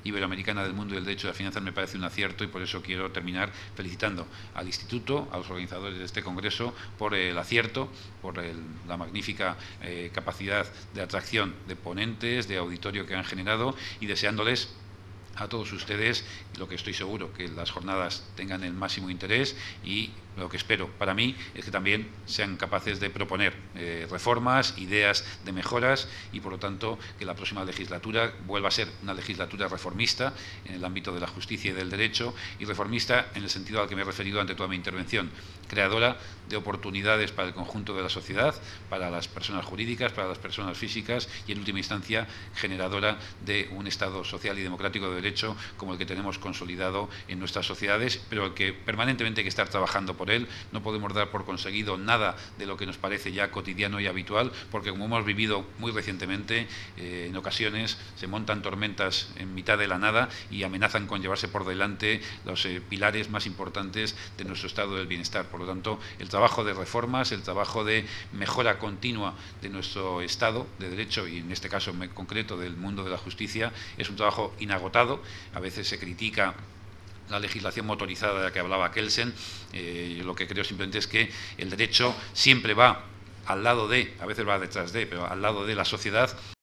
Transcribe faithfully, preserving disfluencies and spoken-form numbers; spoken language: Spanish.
Iberoamericana del Mundo y del Derecho de las Finanzas me parece un acierto, y por eso quiero terminar felicitando al Instituto, a los organizadores de este congreso, por el acierto, por el, la magnífica eh, capacidad de atracción de ponentes, de auditorio que han generado, y deseándoles a todos ustedes, lo que estoy seguro, que las jornadas tengan el máximo interés, y lo que espero para mí es que también sean capaces de proponer eh, reformas, ideas de mejoras, y por lo tanto que la próxima legislatura vuelva a ser una legislatura reformista en el ámbito de la justicia y del derecho, y reformista en el sentido al que me he referido ante toda mi intervención, creadora de oportunidades para el conjunto de la sociedad, para las personas jurídicas, para las personas físicas, y en última instancia generadora de un Estado social y democrático de derecho como el que tenemos consolidado en nuestras sociedades, pero el que permanentemente hay que estar trabajando por él. No podemos dar por conseguido nada de lo que nos parece ya cotidiano y habitual, porque como hemos vivido muy recientemente, eh, en ocasiones se montan tormentas en mitad de la nada y amenazan con llevarse por delante los eh, pilares más importantes de nuestro estado del bienestar. Por lo tanto, el trabajo de reformas, el trabajo de mejora continua de nuestro Estado de Derecho, y en este caso en concreto del mundo de la justicia, es un trabajo inagotado. A veces se critica la legislación motorizada de la que hablaba Kelsen. Eh, lo que creo simplemente es que el derecho siempre va al lado de, a veces va detrás de, pero al lado de la sociedad,